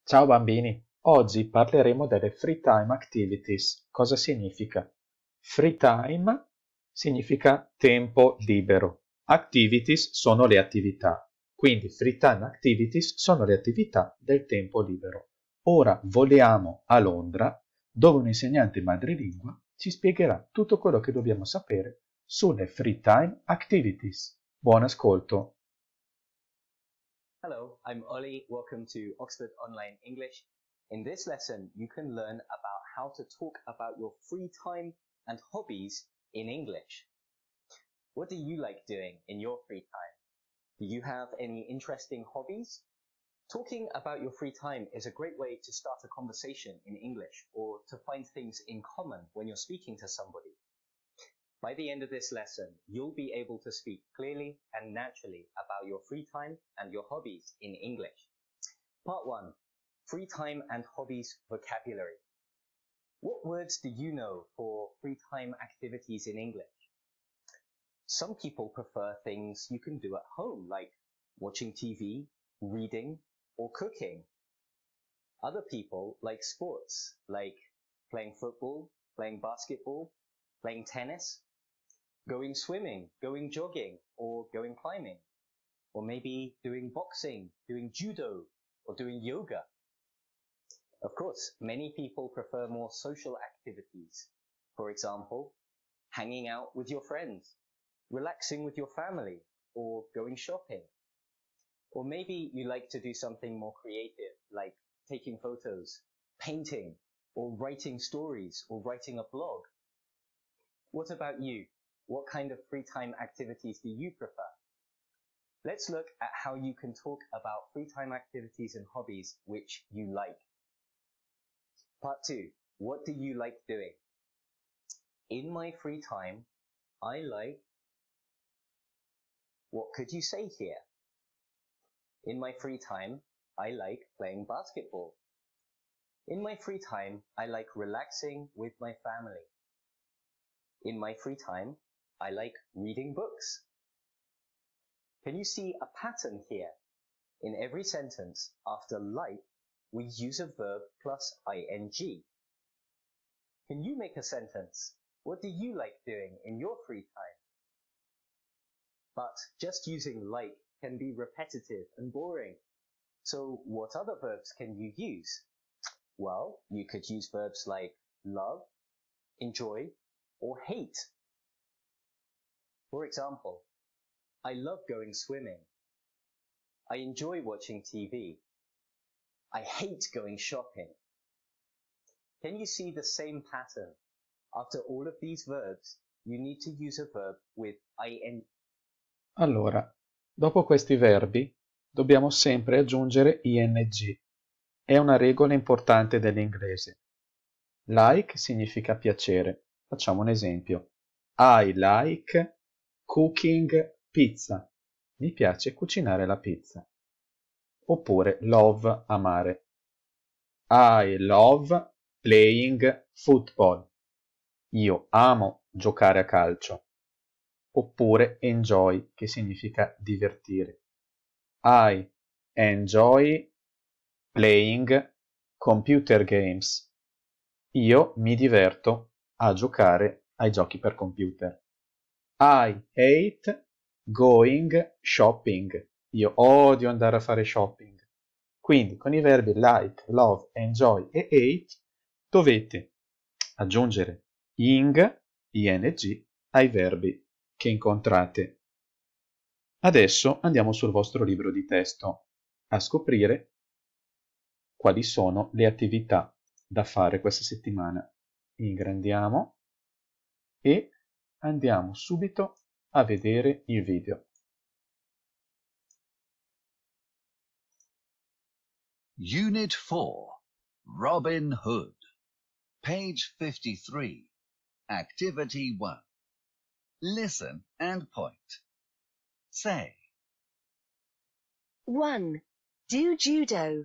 Ciao bambini, oggi parleremo delle free time activities. Cosa significa? Free time significa tempo libero. Activities sono le attività, quindi free time activities sono le attività del tempo libero. Ora voliamo a Londra, dove un insegnante madrelingua ci spiegherà tutto quello che dobbiamo sapere sulle free time activities. Buon ascolto! Hello, I'm Ollie. Welcome to Oxford Online English. In this lesson, you can learn about how to talk about your free time and hobbies in English. What do you like doing in your free time? Do you have any interesting hobbies? Talking about your free time is a great way to start a conversation in English or to find things in common when you're speaking to somebody. By the end of this lesson, you'll be able to speak clearly and naturally about your free time and your hobbies in English. Part 1. Free time and hobbies vocabulary. What words do you know for free time activities in English? Some people prefer things you can do at home, like watching TV, reading, or cooking. Other people like sports, like playing football, playing basketball, playing tennis, going swimming, going jogging, or going climbing, or maybe doing boxing, doing judo, or doing yoga. Of course, many people prefer more social activities. For example, hanging out with your friends, relaxing with your family, or going shopping. Or maybe you like to do something more creative, like taking photos, painting, or writing stories, or writing a blog. What about you? What kind of free time activities do you prefer? Let's look at how you can talk about free time activities and hobbies which you like. Part 2. What do you like doing? In my free time, I like... What could you say here? In my free time, I like playing basketball. In my free time, I like relaxing with my family. In my free time, I like reading books. Can you see a pattern here? In every sentence, after like, we use a verb plus ing. Can you make a sentence? What do you like doing in your free time? But just using like can be repetitive and boring. So what other verbs can you use? Well, you could use verbs like love, enjoy, or hate. For example, I love going swimming. I enjoy watching TV. I hate going shopping. Can you see the same pattern? After all of these verbs, you need to use a verb with ing. Allora, dopo questi verbi dobbiamo sempre aggiungere ing. È una regola importante dell'inglese. Like significa piacere. Facciamo un esempio. I like cooking pizza. Mi piace cucinare la pizza. Oppure love, amare. I love playing football. Io amo giocare a calcio. Oppure enjoy, che significa divertire. I enjoy playing computer games. Io mi diverto a giocare ai giochi per computer. I hate going shopping. Io odio andare a fare shopping. Quindi con i verbi like, love, enjoy e hate dovete aggiungere ing ai verbi che incontrate. Adesso andiamo sul vostro libro di testo a scoprire quali sono le attività da fare questa settimana. Ingrandiamo e andiamo subito a vedere il video. Unit 4, Robin Hood. Page 53. Activity 1. Listen and point. Say. 1. Do judo.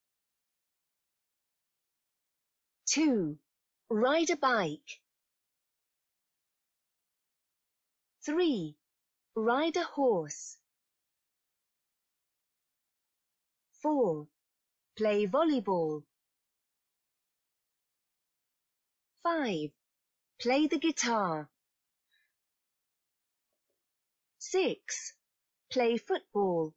2. Ride a bike. 3. Ride a horse. 4. Play volleyball. 5. Play the guitar. 6. Play football.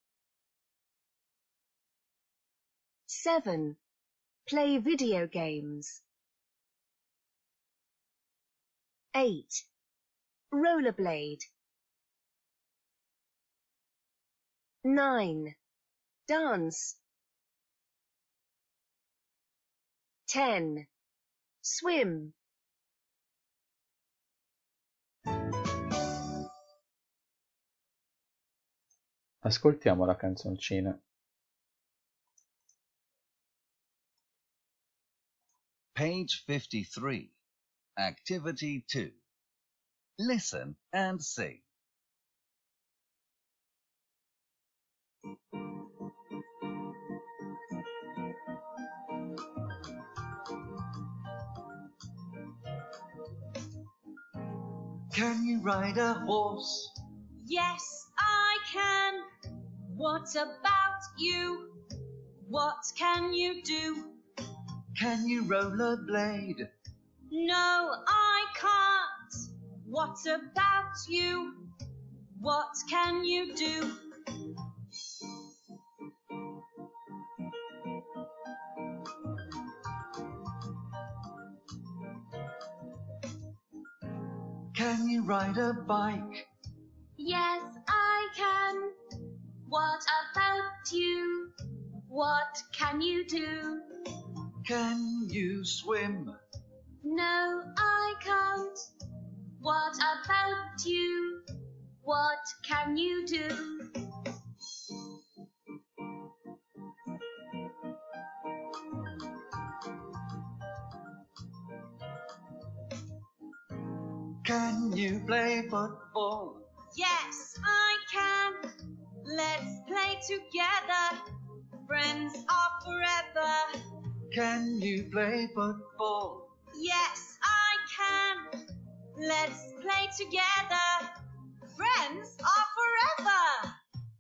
7. Play video games. 8. Rollerblade. 9. Dance. 10. Swim. Ascoltiamo la canzoncina. Page 53. Activity 2. Listen and sing. Can you ride a horse? Yes, I can. What about you? What can you do? Can you rollerblade? No, I can't. What about you? What can you do? Can you ride a bike? Yes, I can. What about you? What can you do? Can you swim? No, I can't. What about you? What can you do? Can you play football? Yes, I can. Let's play together. Friends are forever. Can you play football? Yes, I can. Let's play together. Friends are forever.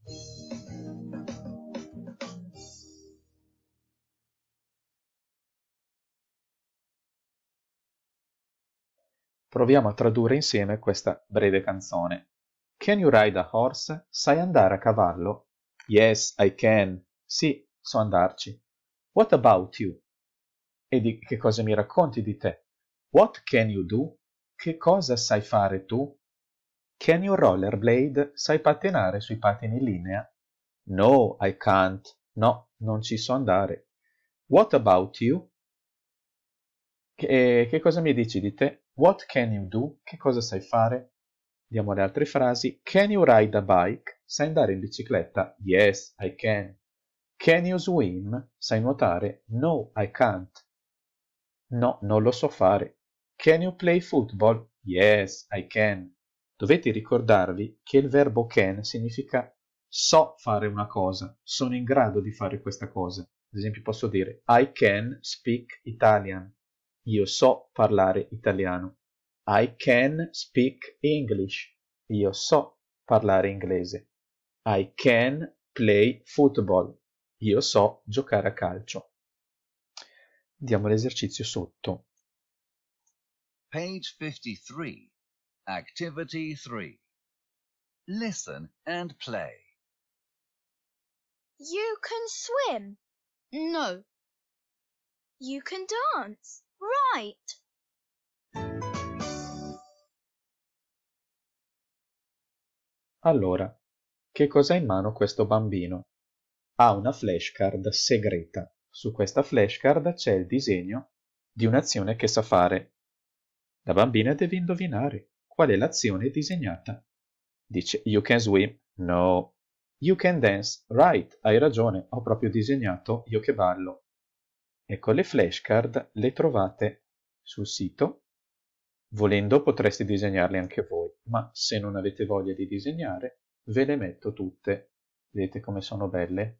Proviamo a tradurre insieme questa breve canzone. Can you ride a horse? Sai andare a cavallo? Yes, I can. Sì, so andarci. What about you? E di che cosa mi racconti di te? What can you do? Che cosa sai fare tu? Can you rollerblade? Sai pattinare sui patini in linea? No, I can't. No, non ci so andare. What about you? Che cosa mi dici di te? What can you do? Che cosa sai fare? Diamo le altre frasi. Can you ride a bike? Sai andare in bicicletta? Yes, I can. Can you swim? Sai nuotare? No, I can't. No, non lo so fare. Can you play football? Yes, I can. Dovete ricordarvi che il verbo can significa so fare una cosa, sono in grado di fare questa cosa. Ad esempio posso dire I can speak Italian. Io so parlare italiano. I can speak English. Io so parlare inglese. I can play football. Io so giocare a calcio. Diamo l'esercizio sotto. Page 53. Activity 3. Listen and play. You can swim. No. You can dance. Right. Allora, che cosa ha in mano questo bambino? Ha una flashcard segreta. Su questa flashcard c'è il disegno di un'azione che sa fare. La bambina deve indovinare qual è l'azione disegnata. Dice, you can swim. No. You can dance. Right, hai ragione, ho proprio disegnato io che ballo. Ecco, le flashcard le trovate sul sito. Volendo potreste disegnarle anche voi, ma se non avete voglia di disegnare, ve le metto tutte. Vedete come sono belle?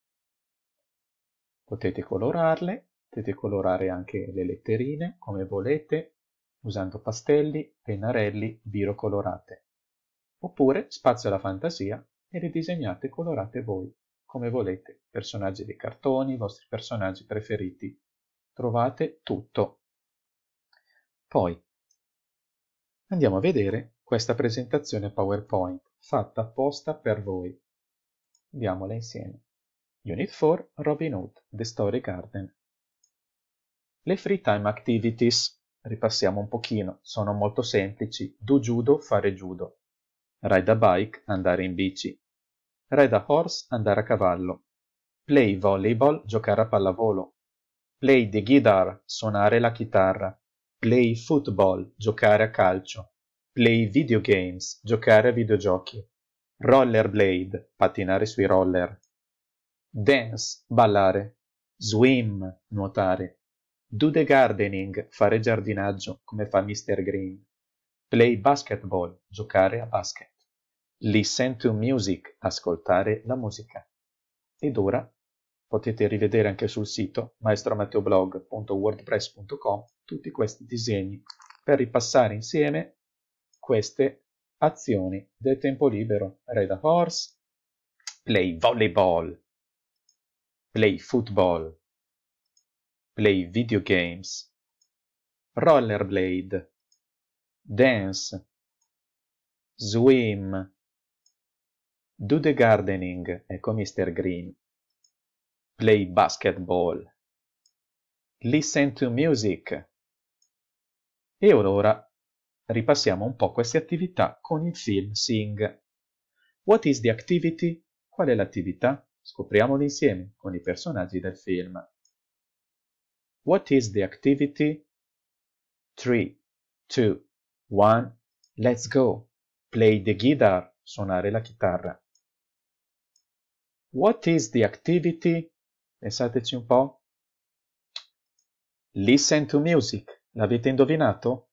Potete colorare anche le letterine come volete, usando pastelli, pennarelli, biro colorate. Oppure spazio alla fantasia e le disegnate colorate voi, come volete, personaggi dei cartoni, i vostri personaggi preferiti. Trovate tutto. Poi andiamo a vedere questa presentazione PowerPoint fatta apposta per voi. Vediamola insieme. Unit 4, Robin Hood, The Story Garden. Le free time activities, ripassiamo un pochino, sono molto semplici. Do judo, fare judo. Ride a bike, andare in bici. Ride a horse, andare a cavallo. Play volleyball, giocare a pallavolo. Play the guitar, suonare la chitarra. Play football, giocare a calcio. Play video games, giocare a videogiochi. Rollerblade, pattinare sui roller. Dance, ballare. Swim, nuotare. Do the gardening, fare giardinaggio, come fa Mr. Green. Play basketball, giocare a basket. Listen to music, ascoltare la musica. Ed ora potete rivedere anche sul sito maestromatteoblog.wordpress.com tutti questi disegni per ripassare insieme queste azioni del tempo libero. Ride a horse, play volleyball, play football, play video games, rollerblade, dance, swim, do the gardening, ecco Mr. Green, play basketball, listen to music. E ora ripassiamo un po' queste attività con il film Sing. What is the activity? Qual è l'attività? Scopriamolo insieme con i personaggi del film. What is the activity? 3, 2, 1, let's go! Play the guitar, suonare la chitarra. What is the activity? Pensateci un po'. Listen to music, l'avete indovinato?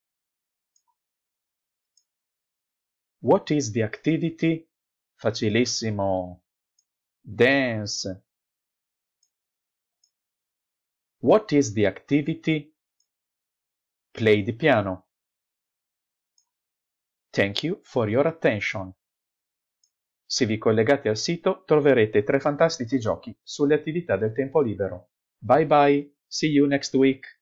What is the activity? Facilissimo. Dance. What is the activity? Play the piano. Thank you for your attention. Se vi collegate al sito troverete 3 fantastici giochi sulle attività del tempo libero. Bye bye, see you next week.